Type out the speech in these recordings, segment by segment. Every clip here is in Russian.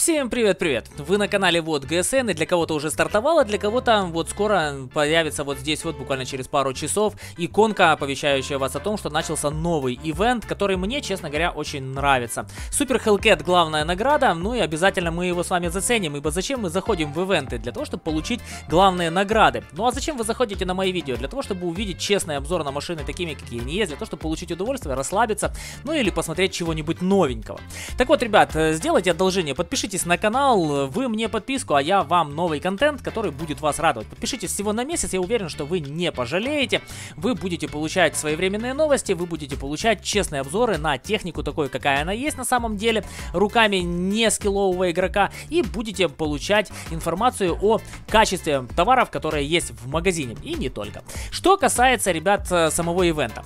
Всем привет-привет! Вы на канале вот ГСН, и для кого-то уже стартовало, для кого-то вот скоро появится вот здесь вот буквально через пару часов иконка, оповещающая вас о том, что начался новый ивент, который мне, честно говоря, очень нравится. Супер Hellcat главная награда, ну и обязательно мы его с вами заценим, ибо зачем мы заходим в ивенты? Для того, чтобы получить главные награды. Ну а зачем вы заходите на мои видео? Для того, чтобы увидеть честный обзор на машины такими, какие они есть, для того, чтобы получить удовольствие, расслабиться, ну или посмотреть чего-нибудь новенького. Так вот, ребят, сделайте одолжение, подпишитесь на канал, вы мне подписку, а я вам новый контент, который будет вас радовать. Подпишитесь всего на месяц, я уверен, что вы не пожалеете. Вы будете получать своевременные новости, вы будете получать честные обзоры на технику такой, какая она есть на самом деле, руками не скиллового игрока, и будете получать информацию о качестве товаров, которые есть в магазине, и не только. Что касается, ребят, самого ивента.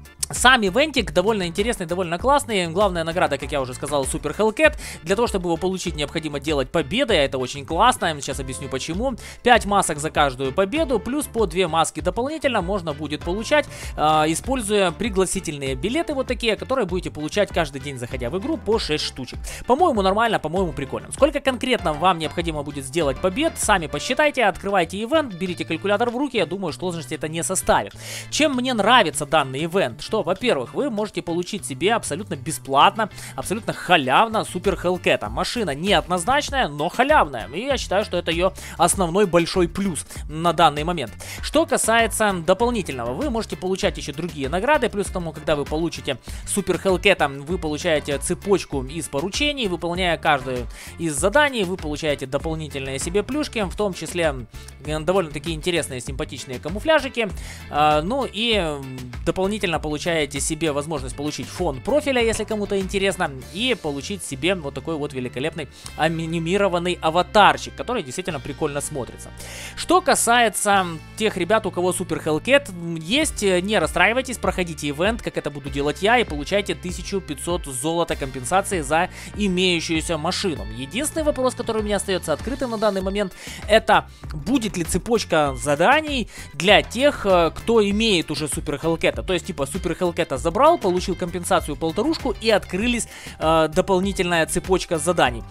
Сам ивентик довольно интересный, довольно классный. Главная награда, как я уже сказал, Супер Hellcat. Для того, чтобы его получить, необходимо делать победы. Это очень классно. Сейчас объясню почему. 5 масок за каждую победу, плюс по 2 маски дополнительно можно будет получать, используя пригласительные билеты вот такие, которые будете получать каждый день, заходя в игру, по 6 штучек. По-моему, нормально, по-моему, прикольно. Сколько конкретно вам необходимо будет сделать побед, сами посчитайте, открывайте ивент, берите калькулятор в руки. Я думаю, сложности это не составит. Чем мне нравится данный ивент? Что, во-первых, вы можете получить себе абсолютно бесплатно, абсолютно халявно Супер Hellcat. Машина неоднозначная, но халявная. И я считаю, что это ее основной большой плюс на данный момент. Что касается дополнительного, вы можете получать еще другие награды. Плюс к тому, когда вы получите Супер Hellcat, вы получаете цепочку из поручений. Выполняя каждое из заданий, вы получаете дополнительные себе плюшки, в том числе довольно-таки интересные, симпатичные камуфляжики. Ну и дополнительно получаете себе возможность получить фон профиля, если кому-то интересно, и получить себе вот такой вот великолепный анимированный аватарчик, который действительно прикольно смотрится. Что касается тех ребят, у кого Супер Hellcat есть, не расстраивайтесь, проходите ивент, как это буду делать я, и получайте 1500 золота компенсации за имеющуюся машину. Единственный вопрос, который у меня остается открытым на данный момент, это будет ли цепочка заданий для тех, кто имеет уже Супер Hellcat, то есть типа Супер Hellcat забрал, получил компенсацию 1500 и открылись дополнительная цепочка заданий.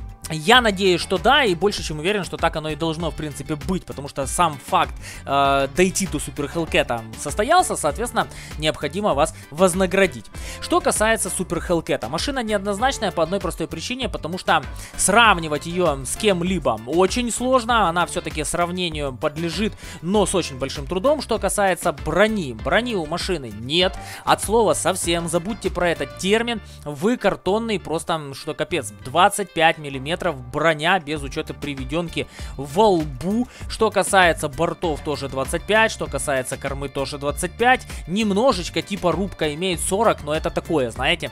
Я надеюсь, что да, и больше чем уверен, что так оно и должно в принципе быть, потому что сам факт дойти до Супер Hellcat состоялся, соответственно, необходимо вас вознаградить. Что касается Супер Hellcat, машина неоднозначная по одной простой причине, потому что сравнивать ее с кем-либо очень сложно, она все-таки сравнению подлежит, но с очень большим трудом. Что касается брони, брони у машины нет, от слова совсем, забудьте про этот термин, вы картонный, просто, что капец, 25 мм броня без учета приведенки во лбу. Что касается бортов, тоже 25, что касается кормы, тоже 25. Немножечко типа рубка имеет 40, но это такое, знаете,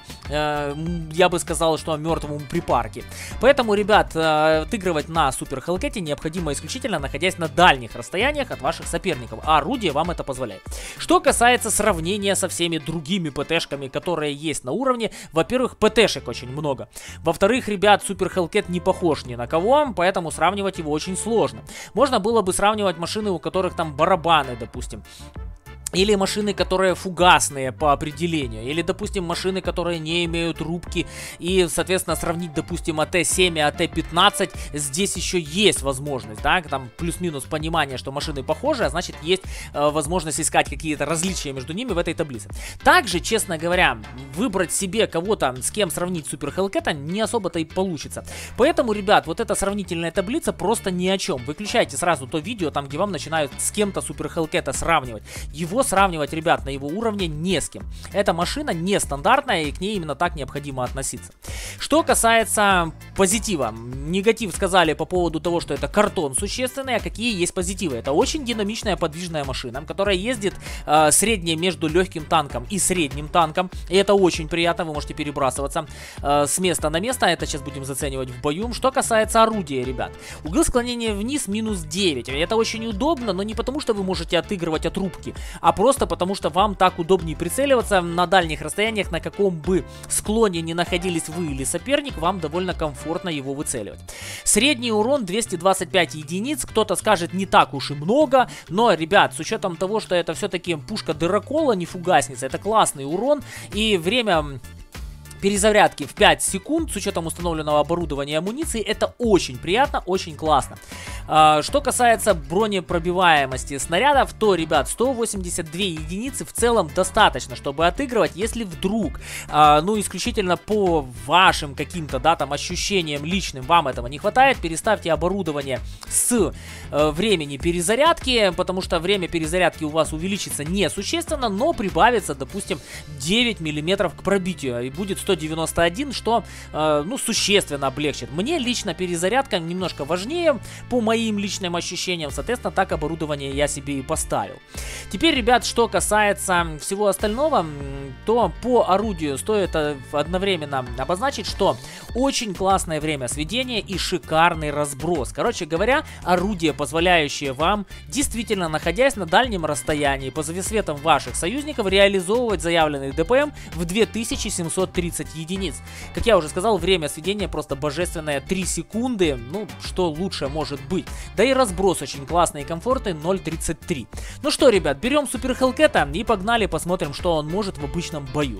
я бы сказал, что мертвому припарке. Поэтому, ребят, отыгрывать на Супер Hellcat необходимо исключительно находясь на дальних расстояниях от ваших соперников, а орудие вам это позволяет. Что касается сравнения со всеми другими ПТшками, которые есть на уровне, во-первых, ПТшек очень много. Во-вторых, ребят, Супер Hellcat не похож ни на кого, поэтому сравнивать его очень сложно. Можно было бы сравнивать машины, у которых там барабаны, допустим. Или машины, которые фугасные по определению. Или, допустим, машины, которые не имеют рубки. И, соответственно, сравнить, допустим, АТ-7 и АТ-15. Здесь еще есть возможность, да, там плюс-минус понимание, что машины похожи, а значит, есть возможность искать какие-то различия между ними в этой таблице. Также, честно говоря, выбрать себе кого-то, с кем сравнить Супер Hellcat не особо-то и получится. Поэтому, ребят, вот эта сравнительная таблица просто ни о чем. Выключайте сразу то видео, там, где вам начинают с кем-то Супер Hellcat сравнивать. Его сравнивать, ребят, на его уровне не с кем. Эта машина нестандартная, и к ней именно так необходимо относиться. Что касается позитива. Негатив сказали по поводу того, что это картон существенный, а какие есть позитивы. Это очень динамичная подвижная машина, которая ездит среднее между легким танком и средним танком. И это очень приятно, вы можете перебрасываться с места на место. Это сейчас будем заценивать в бою. Что касается орудия, ребят. Угол склонения вниз минус 9. Это очень удобно, но не потому, что вы можете отыгрывать от рубки, а просто потому, что вам так удобнее прицеливаться на дальних расстояниях, на каком бы склоне ни находились вы или соперник, вам довольно комфортно его выцеливать. Средний урон 225 единиц, кто-то скажет не так уж и много, но, ребят, с учетом того, что это все-таки пушка дырокола, не фугасница, это классный урон, и время перезарядки в 5 секунд с учетом установленного оборудования и амуниции. Это очень приятно, очень классно. Что касается бронепробиваемости снарядов, то, ребят, 182 единицы в целом достаточно, чтобы отыгрывать. Если вдруг, ну, исключительно по вашим каким-то, да, там, ощущениям личным вам этого не хватает, переставьте оборудование с времени перезарядки, потому что время перезарядки у вас увеличится несущественно, но прибавится, допустим, 9 мм к пробитию, и будет 191, что, ну, существенно облегчит. Мне лично перезарядка немножко важнее, по моим личным ощущениям, соответственно, так оборудование я себе и поставил. Теперь, ребят, что касается всего остального, то по орудию стоит одновременно обозначить, что очень классное время сведения и шикарный разброс. Короче говоря, орудие, позволяющее вам, действительно, находясь на дальнем расстоянии, по светом ваших союзников, реализовывать заявленный ДПМ в 2730 единиц. Как я уже сказал, время сведения просто божественное, 3 секунды, ну, что лучше может быть. Да и разброс очень классный и комфортный, 0.33. Ну что, ребят, берем Супер Хелкета и погнали посмотрим, что он может в обычном бою.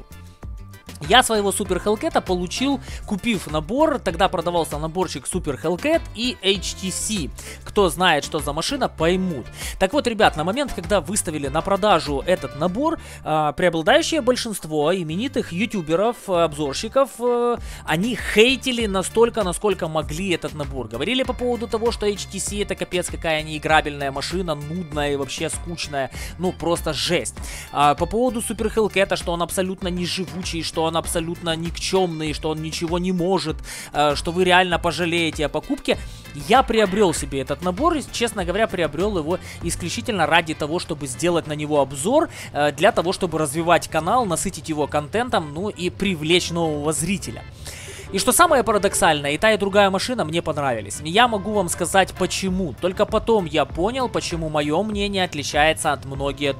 Я своего Супер Хелкета получил, купив набор. Тогда продавался наборчик Супер Хелкет и HTC. Кто знает, что за машина, поймут. Так вот, ребят, на момент, когда выставили на продажу этот набор, преобладающее большинство именитых ютуберов, обзорщиков, они хейтили настолько, насколько могли этот набор. Говорили по поводу того, что HTC это капец какая неиграбельная машина, нудная и вообще скучная. Ну, просто жесть. По поводу Супер Хелкета, что он абсолютно не живучий, что он абсолютно никчемный, что он ничего не может, что вы реально пожалеете о покупке. Я приобрел себе этот набор и, честно говоря, приобрел его исключительно ради того, чтобы сделать на него обзор, для того, чтобы развивать канал, насытить его контентом, ну и привлечь нового зрителя. И что самое парадоксальное, и та, и другая машина мне понравились. Я могу вам сказать почему. Только потом я понял, почему мое мнение отличается от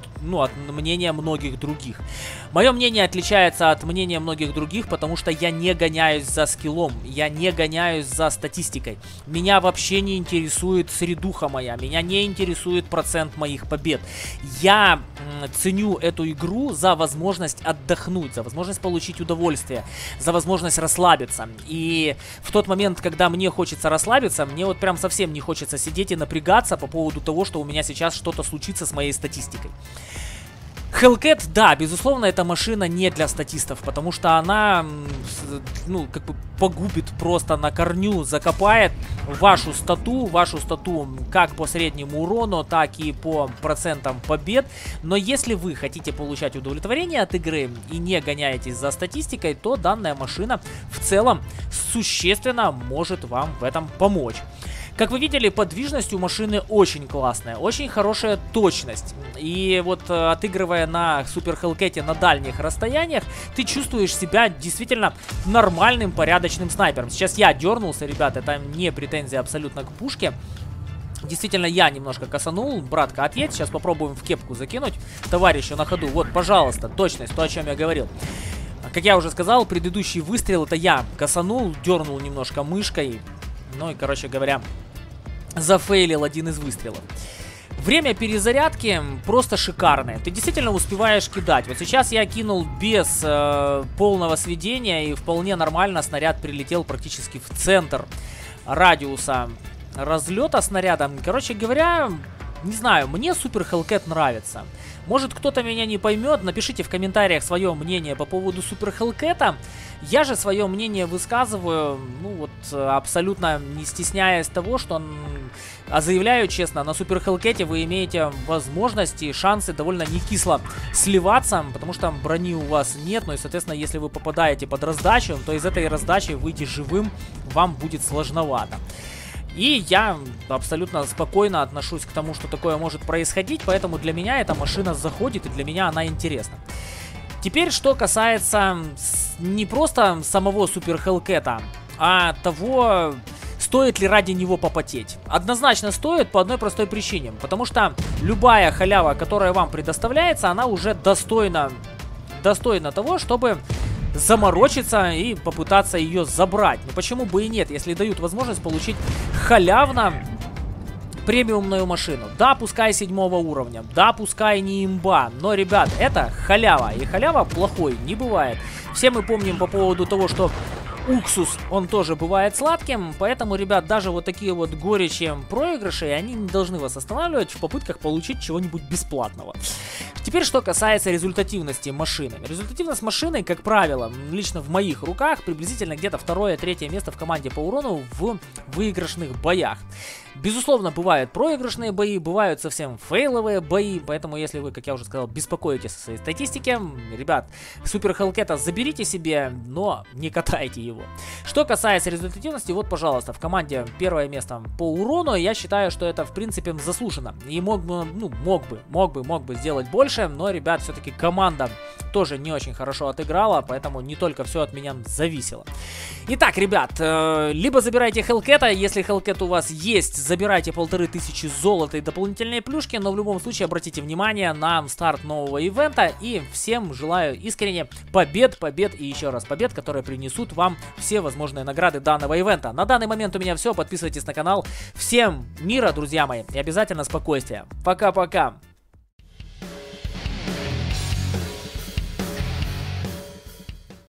мнения многих других. Мое мнение отличается от мнения многих других, потому что я не гоняюсь за скиллом, я не гоняюсь за статистикой. Меня вообще не интересует средуха моя, меня не интересует процент моих побед. Я ценю эту игру за возможность отдохнуть, за возможность получить удовольствие, за возможность расслабиться. И в тот момент, когда мне хочется расслабиться, мне вот прям совсем не хочется сидеть и напрягаться по поводу того, что у меня сейчас что-то случится с моей статистикой. Hellcat, да, безусловно, эта машина не для статистов, потому что она, ну, как бы погубит просто на корню, закопает вашу стату как по среднему урону, так и по процентам побед. Но если вы хотите получать удовлетворение от игры и не гоняетесь за статистикой, то данная машина в целом существенно может вам в этом помочь. Как вы видели, подвижность у машины очень классная, очень хорошая точность. И вот отыгрывая на Супер Хелкете на дальних расстояниях, ты чувствуешь себя действительно нормальным, порядочным снайпером. Сейчас я дернулся, ребят, это не претензия абсолютно к пушке. Действительно, я немножко косанул. Братка, отъедь, сейчас попробуем в кепку закинуть товарищу на ходу. Вот, пожалуйста, точность, то, о чем я говорил. Как я уже сказал, предыдущий выстрел это я косанул, дернул немножко мышкой. Ну и, короче говоря, зафейлил один из выстрелов. Время перезарядки просто шикарное. Ты действительно успеваешь кидать. Вот сейчас я кинул без полного сведения, и вполне нормально снаряд прилетел практически в центр радиуса разлета снаряда. Короче говоря, не знаю, мне Супер Хелкет нравится. Может, кто-то меня не поймет, напишите в комментариях свое мнение по поводу Супер Хелкета. Я же свое мнение высказываю, ну вот, абсолютно не стесняясь того, что заявляю честно, на Супер Хелкете вы имеете возможности и шансы довольно не кисло сливаться, потому что брони у вас нет, ну и, соответственно, если вы попадаете под раздачу, то из этой раздачи выйти живым вам будет сложновато. И я абсолютно спокойно отношусь к тому, что такое может происходить, поэтому для меня эта машина заходит, и для меня она интересна. Теперь, что касается не просто самого Супер Хелкета, а того, стоит ли ради него попотеть. Однозначно стоит по одной простой причине, потому что любая халява, которая вам предоставляется, она уже достойна того, чтобы заморочиться и попытаться ее забрать. Ну почему бы и нет, если дают возможность получить халявно премиумную машину. Да, пускай 7-го уровня, да, пускай не имба, но, ребят, это халява, и халява плохой не бывает. Все мы помним по поводу того, что уксус, он тоже бывает сладким, поэтому, ребят, даже вот такие вот горечи проигрышей, они не должны вас останавливать в попытках получить чего-нибудь бесплатного. Теперь, что касается результативности машины. Результативность машины, как правило, лично в моих руках, приблизительно где-то 2-3 место в команде по урону в выигрышных боях. Безусловно, бывают проигрышные бои, бывают совсем фейловые бои, поэтому, если вы, как я уже сказал, беспокоитесь о своей статистике, ребят, Супер Хелкета заберите себе, но не катайте его. Что касается результативности, вот, пожалуйста, в команде 1-е место по урону, я считаю, что это, в принципе, заслуженно. И мог бы сделать больше, но, ребят, все-таки команда тоже не очень хорошо отыграла, поэтому не только все от меня зависело. Итак, ребят, либо забирайте Хелкета, если Хелкет у вас есть, забирайте 1500 золота и дополнительные плюшки, но в любом случае обратите внимание на старт нового ивента, и всем желаю искренне побед и еще раз побед, которые принесут вам все возможные награды данного ивента. На данный момент у меня все, подписывайтесь на канал. Всем мира, друзья мои, и обязательно спокойствия. Пока-пока.